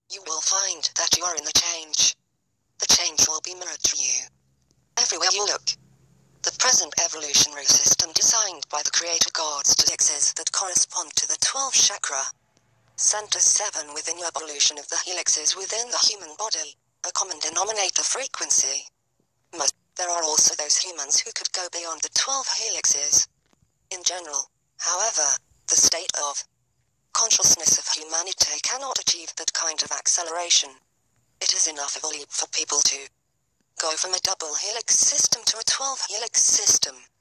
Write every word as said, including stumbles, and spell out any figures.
You will find that you are in the change. The change will be mirrored to you everywhere you look. The present evolutionary system designed by the creator gods to helixes that correspond to the twelve chakra centers, seven within your evolution of the helixes within the human body, a common denominator frequency. Most, there are also those humans who could go beyond the twelve helixes. In general, however, the state of consciousness of humanity cannot achieve that kind of acceleration. It is enough of a leap for people to go from a double helix system to a twelve helix system.